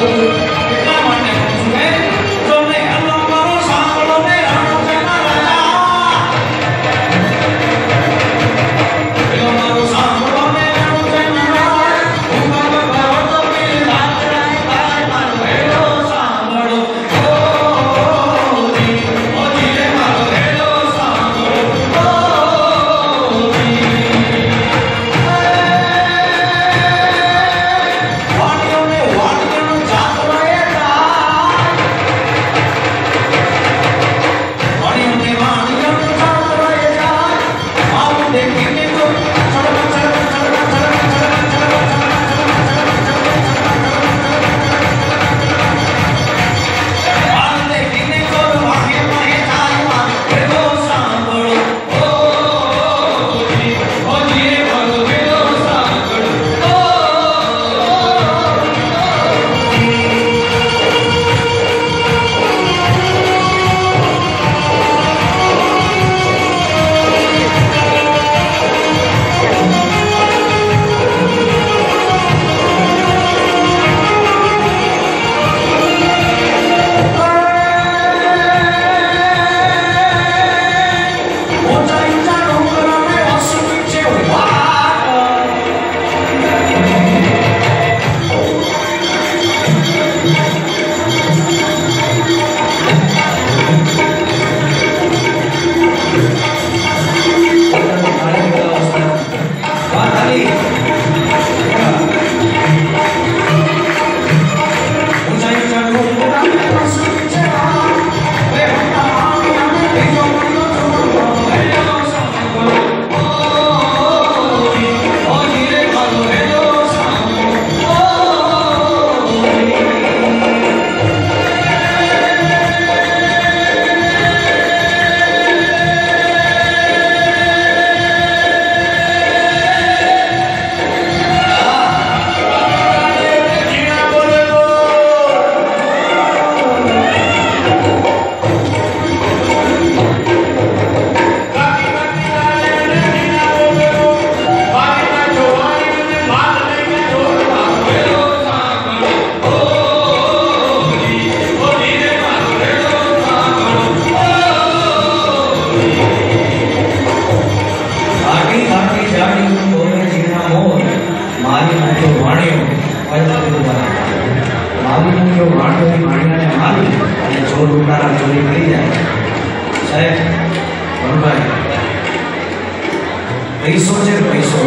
पैसो है पैसो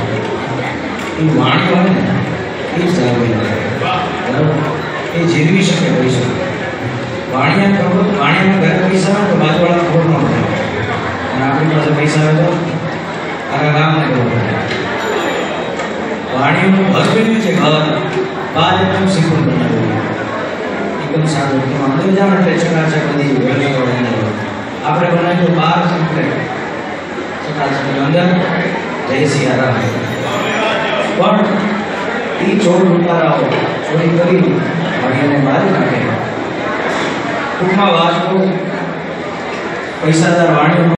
वाणी हो ये जीरवी सके पैसो वाणिया खबर वाणिया में घर पैसा हो तो बाजू वाला खोट न होता अपनी पास पैसा हो तो आरा काम नहीं होता वाणियों में घर पे भी घर बाद एकदम सिंपल बना एकदम सादो तो हमने जाना चकाचक बधी व्यवस्था बनाई आपने बनाई तो बाहर सिंपल चकाचक अंदर जय सिया राम पण ई चोर लुटाराओ चोरी करी वाणियाने मारी नाखे टूंकमां वात तो पैसादार वाणियों